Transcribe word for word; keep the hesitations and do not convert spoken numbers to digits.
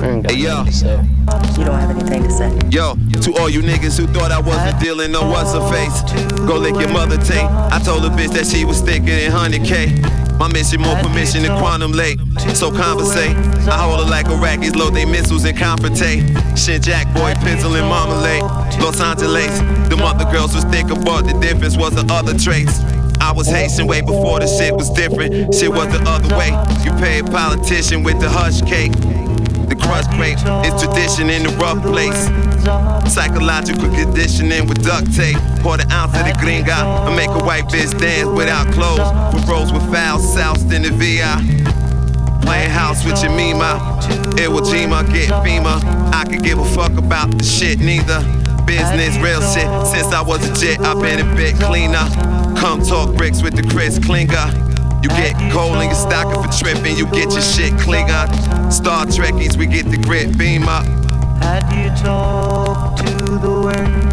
Hey, yo. You don't have anything to say. Yo, to all you niggas who thought I wasn't dealing or what's her face, go lick your mother tape. I told a bitch that she was thicker than one hundred K. My mission more permission than quantum late. So conversate. I hold her like Iraqis load they missiles and confrontate. Shit, Jack boy, pencil and marmalade. Los Angeles, them other girls was thicker, but the difference was the other traits. I was Haitian way before the shit was different. Shit was the other way. You pay a politician with the hush cake. The crust grape is tradition in the rough place. Psychological conditioning with duct tape. Pour the ounce of the gringa and make a white bitch dance without clothes. With rolls with foul soused in the V I. Playing house with your mima. Iwo Jima, get FEMA. I could give a fuck about the shit neither. Business, real shit. Since I was a jit, I've been a bit cleaner. Come talk bricks with the Chris Klinger. You get cold and you're stocking for tripping. You get your shit cleaner. Star Trekkies, we get the grit beam up. Had you talked to the world?